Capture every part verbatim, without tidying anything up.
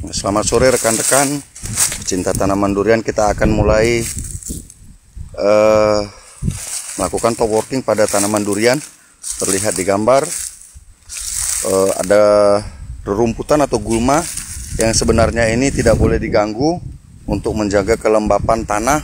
Selamat sore rekan-rekan pecinta tanaman durian. Kita akan mulai uh, melakukan top working pada tanaman durian. Terlihat di gambar uh, ada rerumputan atau gulma yang sebenarnya ini tidak boleh diganggu untuk menjaga kelembapan tanah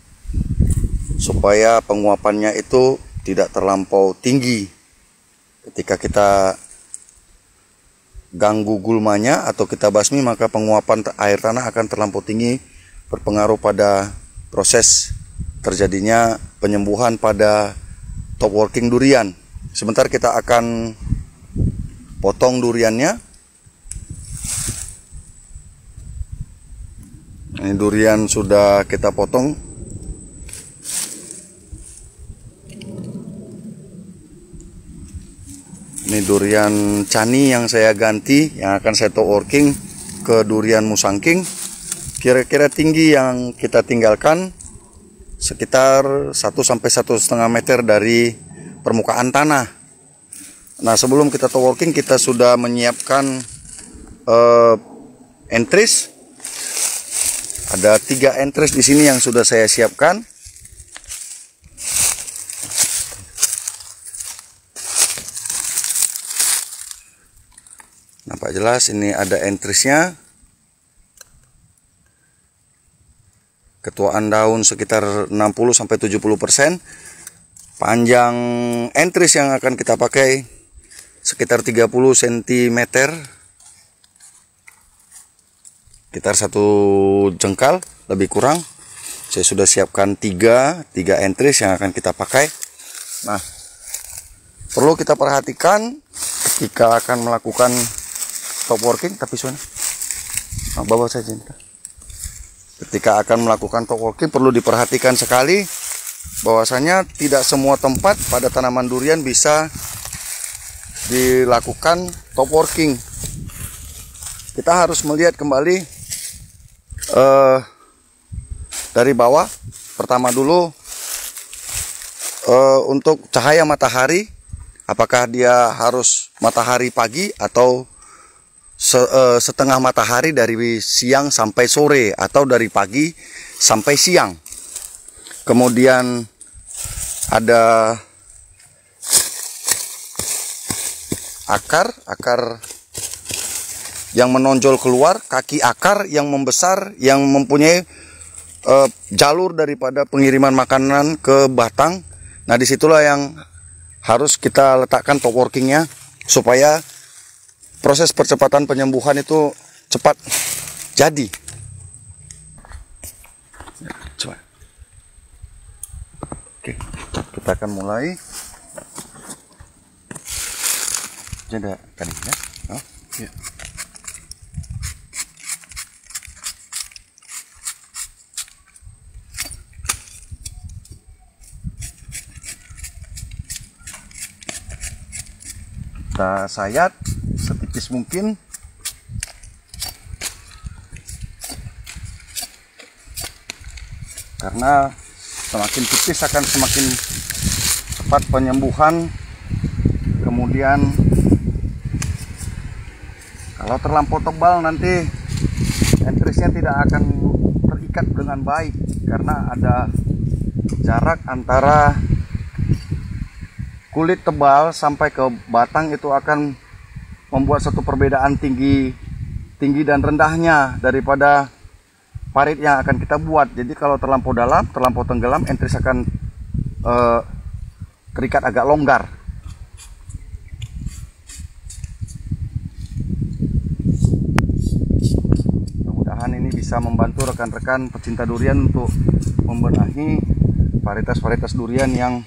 supaya penguapannya itu tidak terlampau tinggi. Ketika kita ganggu gulmanya atau kita basmi, maka penguapan air tanah akan terlampau tinggi, berpengaruh pada proses terjadinya penyembuhan pada top working durian. Sebentar kita akan potong duriannya. Ini durian sudah kita potong. Ini durian cani yang saya ganti, yang akan saya top working ke durian musangking. Kira-kira tinggi yang kita tinggalkan sekitar satu sampai satu setengah meter dari permukaan tanah. Nah, sebelum kita top working, kita sudah menyiapkan uh, entries. Ada tiga entries di sini yang sudah saya siapkan. Nampak jelas ini ada entrisnya. Ketuaan daun sekitar enam puluh sampai tujuh puluh persen. Panjang entris yang akan kita pakai sekitar tiga puluh sentimeter. Sekitar satu jengkal lebih kurang. Saya sudah siapkan tiga, tiga entris yang akan kita pakai. Nah, perlu kita perhatikan ketika akan melakukan top working, tapi soalnya nah, bawa saja. Ketika akan melakukan top working perlu diperhatikan sekali bahwasanya tidak semua tempat pada tanaman durian bisa dilakukan top working. Kita harus melihat kembali uh, dari bawah. Pertama dulu uh, untuk cahaya matahari, apakah dia harus matahari pagi atau setengah matahari dari siang sampai sore, atau dari pagi sampai siang. Kemudian ada akar, akar yang menonjol keluar, kaki akar yang membesar, yang mempunyai uh, jalur daripada pengiriman makanan ke batang. Nah, disitulah yang harus kita letakkan top workingnya supaya proses percepatan penyembuhan itu cepat jadi. Coba. Oke, kita akan mulai. Jadi tadi ya. Oh, ya. Kita sayat setipis mungkin. Karena semakin tipis akan semakin cepat penyembuhan. Kemudian kalau terlampau tebal nanti entrisnya tidak akan terikat dengan baik, karena ada jarak antara kulit tebal sampai ke batang. Itu akan membuat satu perbedaan tinggi tinggi dan rendahnya daripada parit yang akan kita buat. Jadi kalau terlampau dalam, terlampau tenggelam, entris akan uh, terikat agak longgar. Mudah-mudahan ini bisa membantu rekan-rekan pecinta durian untuk membenahi varietas-varietas durian yang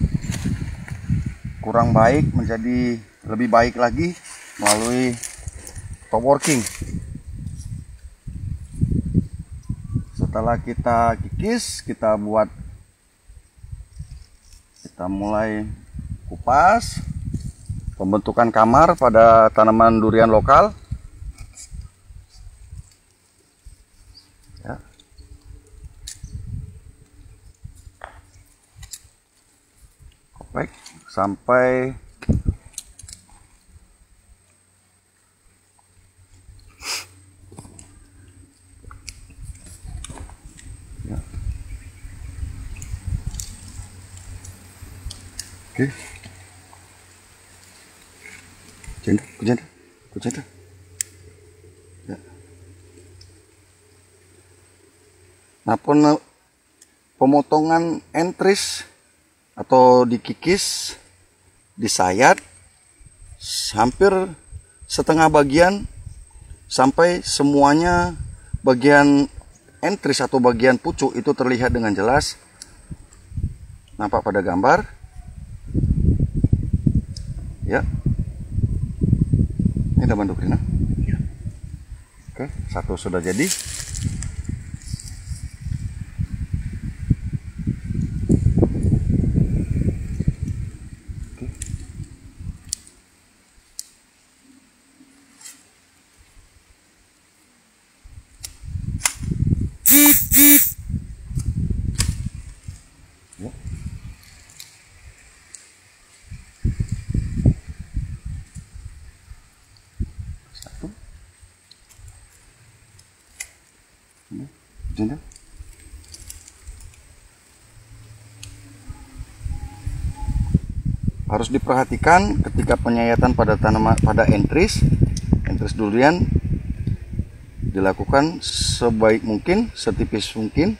kurang baik menjadi lebih baik lagi melalui top working. Setelah kita kikis, kita buat, kita mulai kupas pembentukan kamar pada tanaman durian lokal. Ya. Kopek sampai Oke. Jenda, jenda, jenda. Ya. Nah, pemotongan entris atau dikikis, disayat hampir setengah bagian sampai semuanya bagian entris atau bagian pucuk itu terlihat dengan jelas. Nampak pada gambar. Ya. Ini ada banduk Rina. Ya. Oke, satu sudah jadi. Ya. Satu. Ini, jenda. Harus diperhatikan ketika penyayatan pada tanaman pada entris, entris durian dilakukan sebaik mungkin, setipis mungkin.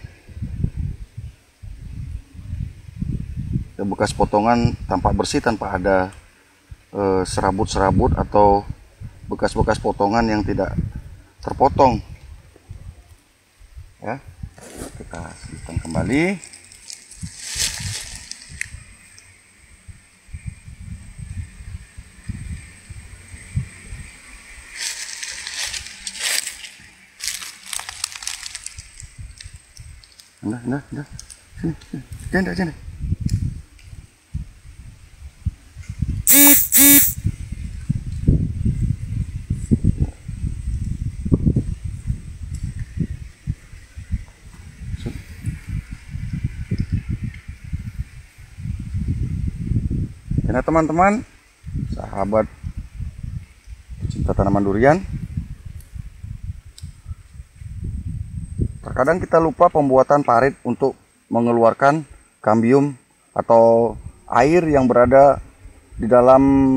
Bekas potongan tampak bersih tanpa ada serabut-serabut e, atau bekas-bekas potongan yang tidak terpotong. Ya, kita sisihkan kembali. Nah, nah, nah. Sini, sini. Jenda, jenda. Nah, teman-teman, sahabat pecinta tanaman durian, terkadang kita lupa pembuatan parit untuk mengeluarkan kambium atau air yang berada di dalam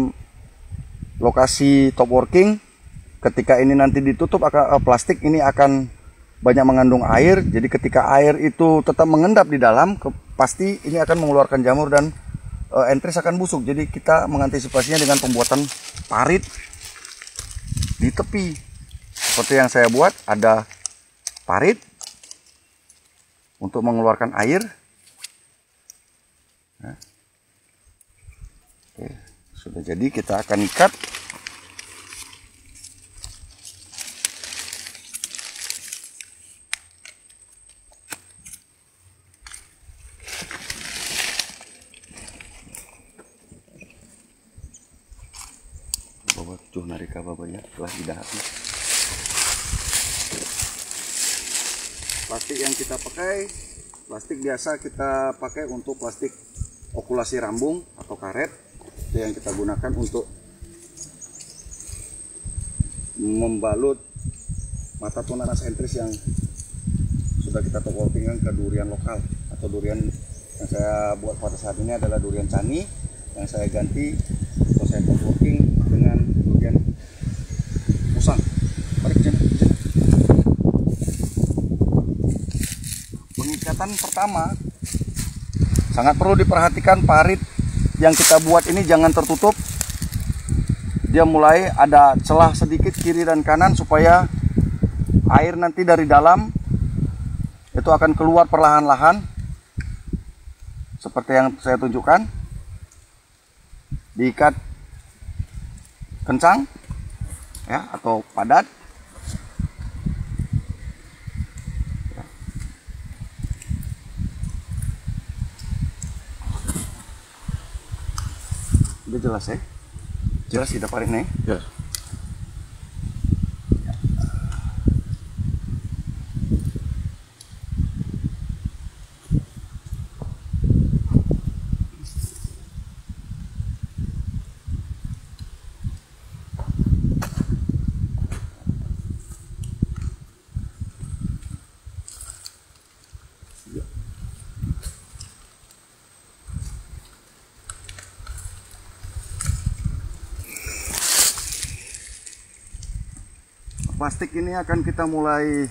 lokasi top working. Ketika ini nanti ditutup akan, plastik ini akan banyak mengandung air. Jadi ketika air itu tetap mengendap di dalam, ke, pasti ini akan mengeluarkan jamur dan uh, entris akan busuk. Jadi kita mengantisipasinya dengan pembuatan parit di tepi. Seperti yang saya buat, ada parit untuk mengeluarkan air. Nah. Oke, sudah jadi, kita akan ikat. Bawa tuh narika babanya telah didahati. Plastik yang kita pakai, plastik biasa kita pakai untuk plastik okulasi rambung atau karet. Itu yang kita gunakan untuk membalut mata tunanas entris yang sudah kita top working ke durian lokal atau durian yang saya buat pada saat ini adalah durian cani yang saya ganti atau saya top working dengan durian musang. Balik jena, jena. Pengikatan pertama sangat perlu diperhatikan, parit yang kita buat ini jangan tertutup. Dia mulai ada celah sedikit kiri dan kanan supaya air nanti dari dalam itu akan keluar perlahan-lahan seperti yang saya tunjukkan. Diikat kencang ya atau padat. Udah jelas ya? Jelas tidak parit nih? Yes. plastik ini akan kita mulai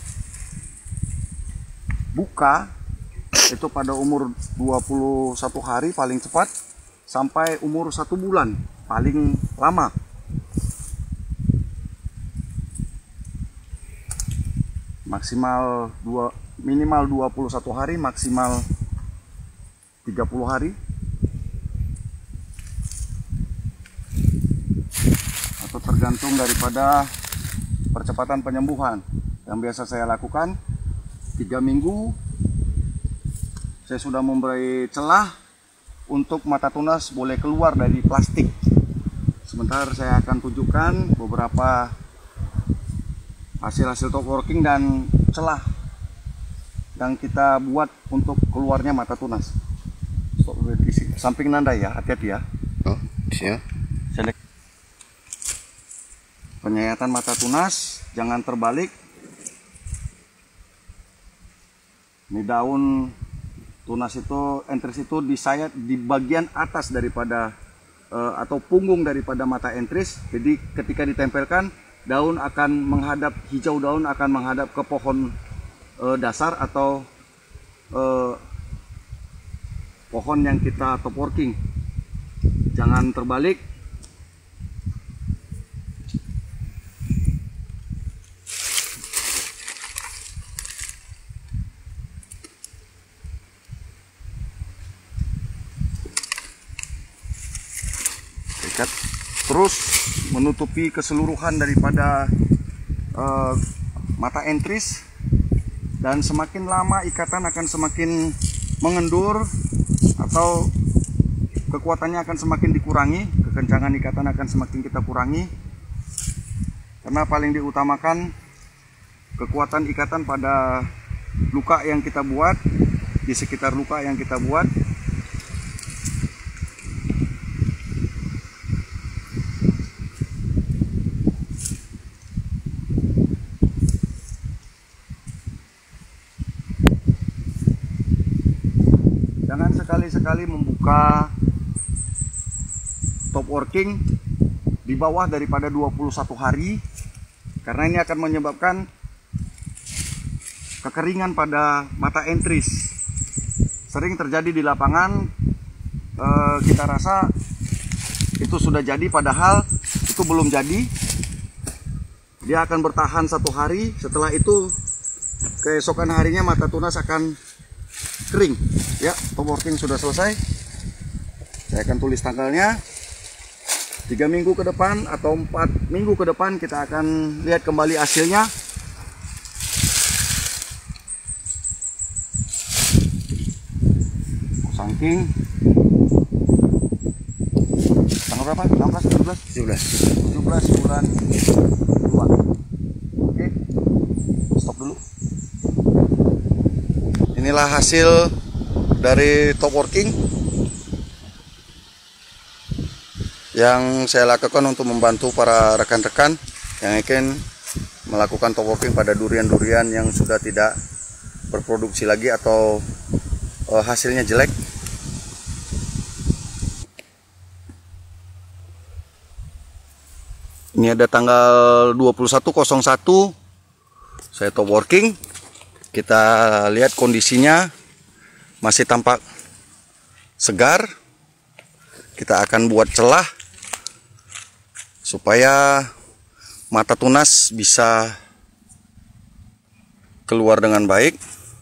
buka itu pada umur dua puluh satu hari paling cepat sampai umur satu bulan paling lama. Maksimal dua, minimal dua puluh satu hari, maksimal tiga puluh hari. Atau tergantung daripada percepatan penyembuhan. Yang biasa saya lakukan tiga minggu saya sudah memberi celah untuk mata tunas boleh keluar dari plastik. Sebentar saya akan tunjukkan beberapa hasil-hasil top working dan celah yang kita buat untuk keluarnya mata tunas. Samping Nanda ya, hati-hati ya. Oh, siap. Penyayatan mata tunas, jangan terbalik. Ini daun tunas itu, entris itu disayat di bagian atas daripada uh, atau punggung daripada mata entris. Jadi ketika ditempelkan, daun akan menghadap, hijau daun akan menghadap ke pohon uh, dasar atau uh, pohon yang kita top working. Jangan terbalik. Ikat. Terus menutupi keseluruhan daripada uh, mata entris, dan semakin lama ikatan akan semakin mengendur atau kekuatannya akan semakin dikurangi, kekencangan ikatan akan semakin kita kurangi, karena paling diutamakan kekuatan ikatan pada luka yang kita buat, di sekitar luka yang kita buat. Jangan sekali-sekali membuka top working di bawah daripada dua puluh satu hari, karena ini akan menyebabkan kekeringan pada mata entris. Sering terjadi di lapangan, eh, kita rasa itu sudah jadi padahal itu belum jadi. Dia akan bertahan satu hari, setelah itu keesokan harinya mata tunas akan kering. Ya, top working sudah selesai. Saya akan tulis tanggalnya. Tiga minggu ke depan atau empat minggu ke depan kita akan lihat kembali hasilnya. Musangking. Tanggal berapa? enam belas, tujuh belas? tujuh belas. tujuh belas bulan dua. Oke. Stop dulu. Inilah hasil dari top working yang saya lakukan untuk membantu para rekan-rekan yang ingin melakukan top working pada durian-durian yang sudah tidak berproduksi lagi atau uh, hasilnya jelek. Ini ada tanggal dua puluh satu nol satu saya top working. Kita lihat kondisinya masih tampak segar. Kita akan buat celah supaya mata tunas bisa keluar dengan baik.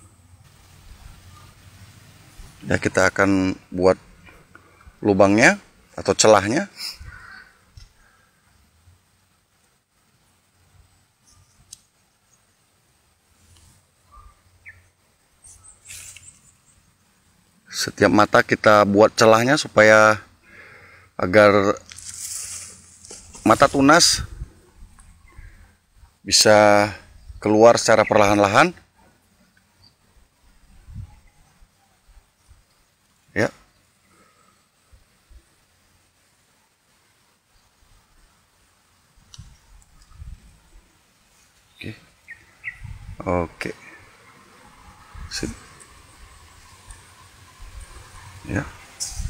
Ya, kita akan buat lubangnya atau celahnya. Setiap mata kita buat celahnya supaya agar mata tunas bisa keluar secara perlahan-lahan. Ya. Oke. Oke. Sip. Ya.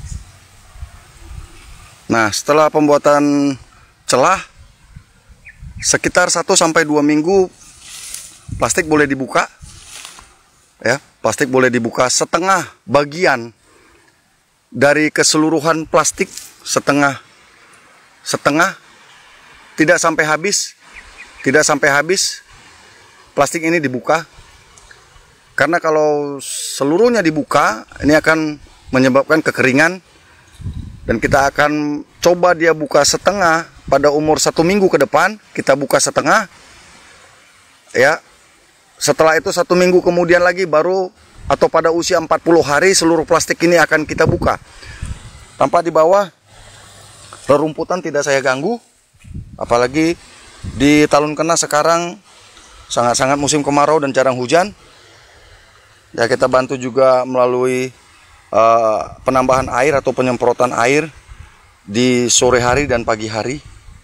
Nah, setelah pembuatan celah, sekitar satu sampai dua minggu plastik boleh dibuka. Ya, plastik boleh dibuka setengah bagian dari keseluruhan plastik, setengah setengah tidak sampai habis. Tidak sampai habis plastik ini dibuka. Karena kalau seluruhnya dibuka, ini akan menyebabkan kekeringan. Dan kita akan coba dia buka setengah pada umur satu minggu ke depan. Kita buka setengah. Ya, setelah itu satu minggu kemudian lagi baru, atau pada usia empat puluh hari seluruh plastik ini akan kita buka. Tampak di bawah, rerumputan tidak saya ganggu. Apalagi di Talun Kena sekarang sangat-sangat musim kemarau dan jarang hujan. Ya, kita bantu juga melalui uh, penambahan air atau penyemprotan air di sore hari dan pagi hari.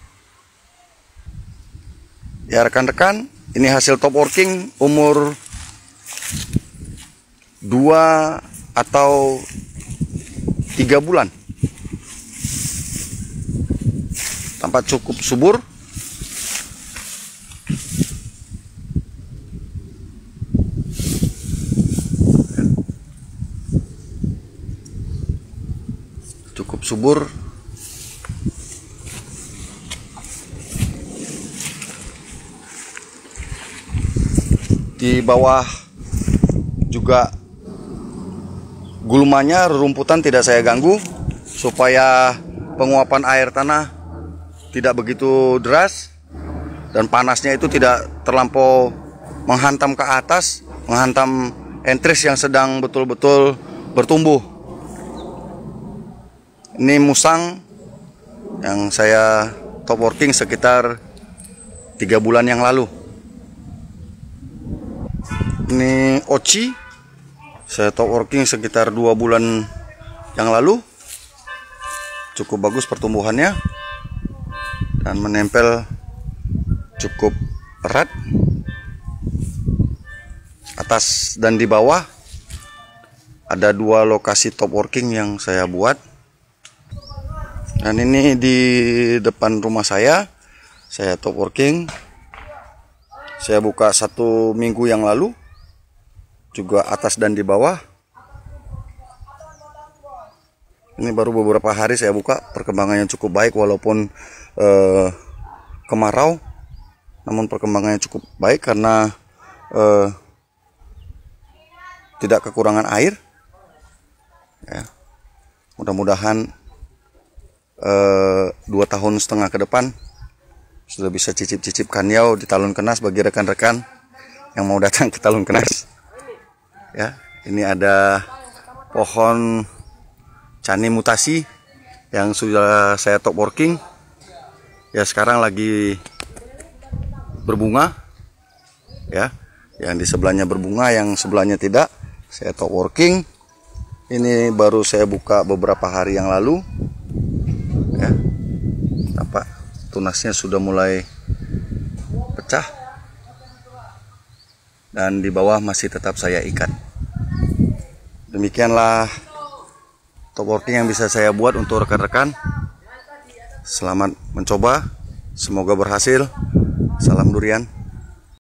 Ya rekan-rekan, ini hasil top working umur dua atau tiga bulan. Tampak cukup subur. Cukup subur. Di bawah juga gulmanya, rerumputan tidak saya ganggu supaya penguapan air tanah tidak begitu deras dan panasnya itu tidak terlampau menghantam ke atas, menghantam entris yang sedang betul-betul bertumbuh. Ini musang yang saya top working sekitar tiga bulan yang lalu. Ini oci, saya top working sekitar dua bulan yang lalu. Cukup bagus pertumbuhannya dan menempel cukup erat. Atas dan di bawah ada dua lokasi top working yang saya buat. Dan ini di depan rumah saya, saya top working. Saya buka satu minggu yang lalu, juga atas dan di bawah. Ini baru beberapa hari saya buka, perkembangannya cukup baik walaupun eh, kemarau, namun perkembangannya cukup baik karena eh, tidak kekurangan air. Ya. Mudah-mudahan Uh, dua tahun setengah ke depan sudah bisa cicip-cicip kaniau di Talun Kenas bagi rekan-rekan yang mau datang ke Talun Kenas. Ya, ini ada pohon cani mutasi yang sudah saya top working. Ya, sekarang lagi berbunga. Ya, yang di sebelahnya berbunga, yang sebelahnya tidak. Saya top working. Ini baru saya buka beberapa hari yang lalu. Ya, tampak tunasnya sudah mulai pecah dan di bawah masih tetap saya ikat. Demikianlah top working yang bisa saya buat untuk rekan-rekan. Selamat mencoba, semoga berhasil. Salam durian.